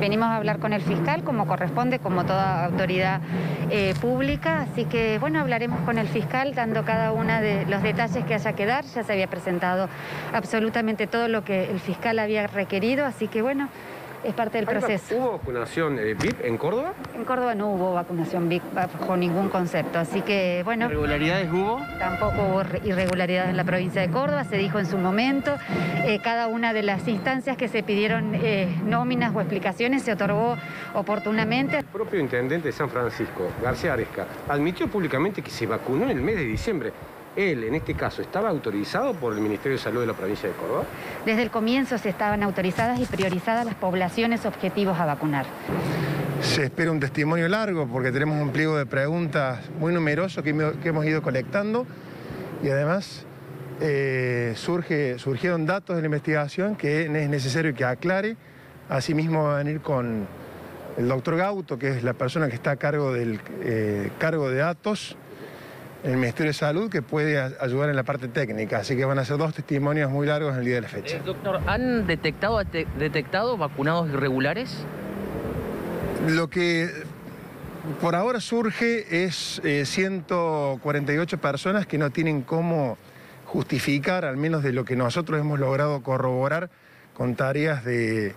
Venimos a hablar con el fiscal como corresponde, como toda autoridad pública, así que bueno, hablaremos con el fiscal dando cada uno de los detalles que haya que dar. Ya se había presentado absolutamente todo lo que el fiscal había requerido, así que bueno, es parte del proceso. ¿Hubo vacunación VIP en Córdoba? En Córdoba no hubo vacunación VIP bajo ningún concepto, así que bueno... ¿Irregularidades hubo? Tampoco hubo irregularidades en la provincia de Córdoba, se dijo en su momento. Cada una de las instancias que se pidieron nóminas o explicaciones se otorgó oportunamente. El propio intendente de San Francisco, García Aresca, admitió públicamente que se vacunó en el mes de diciembre. Él, en este caso, ¿estaba autorizado por el Ministerio de Salud de la provincia de Córdoba? Desde el comienzo se estaban autorizadas y priorizadas las poblaciones objetivos a vacunar. Se espera un testimonio largo porque tenemos un pliego de preguntas muy numeroso que hemos ido colectando y además surgieron datos de la investigación que es necesario que aclare. Asimismo va a venir con el doctor Gauto, que es la persona que está a cargo del cargo de datos en el Ministerio de Salud, que puede ayudar en la parte técnica. Así que van a ser dos testimonios muy largos en el día de la fecha. Doctor, ¿han detectado vacunados irregulares? Lo que por ahora surge es 148 personas que no tienen cómo justificar, al menos de lo que nosotros hemos logrado corroborar con tareas de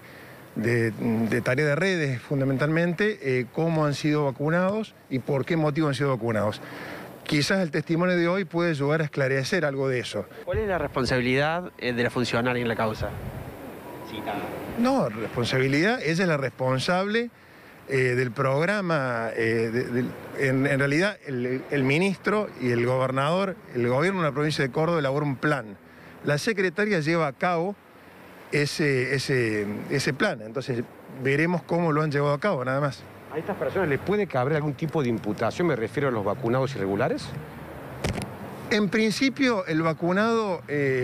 tarea de redes fundamentalmente, cómo han sido vacunados y por qué motivo han sido vacunados. Quizás el testimonio de hoy puede ayudar a esclarecer algo de eso. ¿Cuál es la responsabilidad de la funcionaria en la causa? No, responsabilidad, ella es la responsable del programa. En realidad, el ministro y el gobernador, el gobierno de la provincia de Córdoba elabora un plan. La secretaria lleva a cabo ese plan, entonces veremos cómo lo han llevado a cabo, nada más. ¿A estas personas les puede caber algún tipo de imputación? Me refiero a los vacunados irregulares. En principio, el vacunado,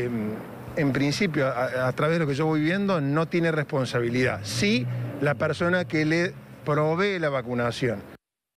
a través de lo que yo voy viendo, no tiene responsabilidad. Sí, la persona que le provee la vacunación.